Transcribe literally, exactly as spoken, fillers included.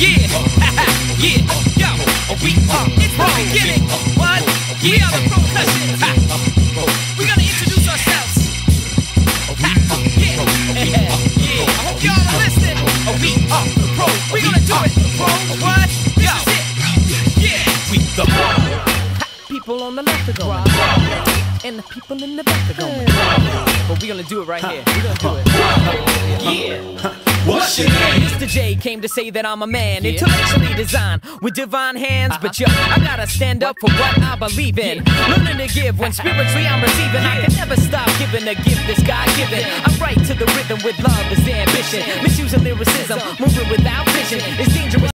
Yeah, yeah, yo, we are, it's the beginning. What? We are the Pro-Cussions. We're gonna introduce ourselves. Yeah, yeah, I hope y'all are listening. We are the Pro. We're gonna do it, Pro. What? This is it. Yeah, we the Pro. People on the left are going right, and the people in the back are going right. But we're gonna do it right here. We're gonna do it. Yeah. What's your name? Mister J came to say that I'm a man, intellectually designed with divine hands. But yo, I gotta stand up for what I believe in. Learning to give when spiritually I'm receiving. I can never stop giving a gift that's God-given. I write to the rhythm with love as the ambition. Misusing lyricism, moving without vision is dangerous.